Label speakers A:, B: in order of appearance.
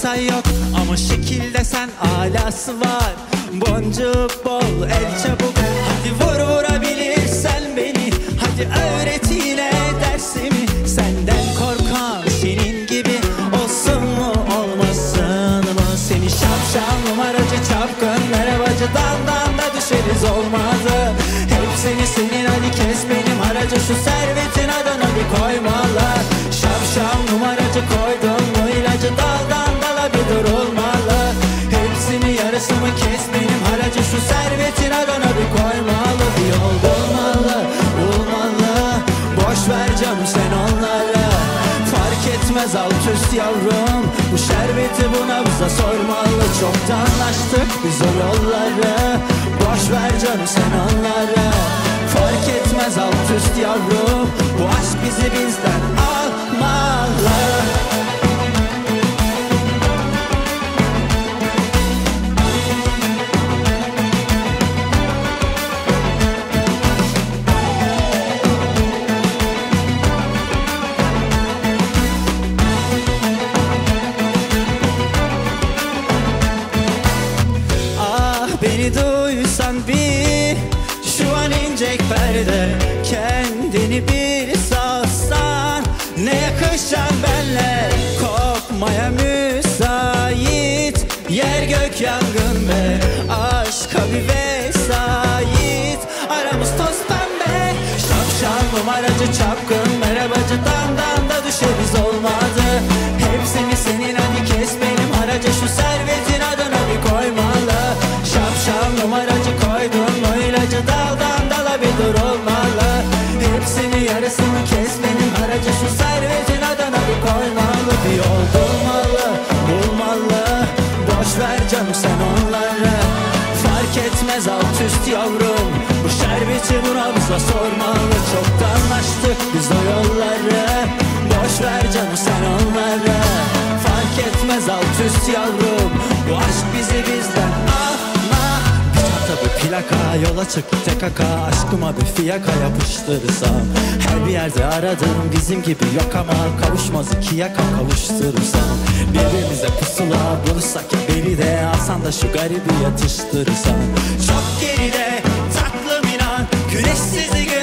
A: detay yok ama şekilde sen alası var. Boncuk bol el çabuk, hadi vur vurabilirsen beni. Hadi öğret yine dersimi, senden korkan senin gibi olsun mu olmasın mı? Seni şapşal numaracı çapkın merhabacı damdan da düşeriz olmadı. Hepsini senin hadi kes benim haracı, şu servetin adına bir koymalı. Şapşal numaracı koydun mu ilacı, daldan dala bir durulmalı. Hepsini yarısımı kes benim haracı, şu servetin adına bir koymalı. Bir yol bulmalı, bulmalı, boş ver canım sen onlara. Fark etmez alt üst yavrum, bu şerbeti bu nabza sormalı. Çoktan açtık biz o yolları, boş ver canım sen onlara. Fark etmez alt üst yavrum, bu aşk bizi bizden almalı. Beni duysan bir, şu an inecek perde. Kendini bir salsan, ne yakışan benle. Kopmaya müsait, yer gök yangın be. Aşka bir vesait, aramız toz pembe. Şapşal numaracı çapkın merhabacı, damdan da düşeriz olmadı. Hepsini senin hadi kes benim haracı, şu servetin adına bir koymalı. Şapşal numaracı koydun mu ilacı, daldan dala bir durulmalı. Hepsini yarısını kes benim haracı, şu servetin adına bir koymalı. Bir yol bulmalı, bulmalı, boş ver canım sen onlara. Fark etmez alt üst yavrum, bu şerbeti bu nabza sormalı. Çoktan açtık biz o yolları, boş ver canım sen onlara. Fark etmez alt üst yavrum, bu aşk bizi bizden bir plaka, yola çık TKK, aşkıma bir fiyaka yapıştırırsam. Her bir yerde aradım bizim gibi yok ama, kavuşmaz iki yaka kavuşturursam. Birbirimize pusula bulursak beni de alsan da şu garibi yatıştırırsan. Çok geride tatlım inan, güneşsiz gün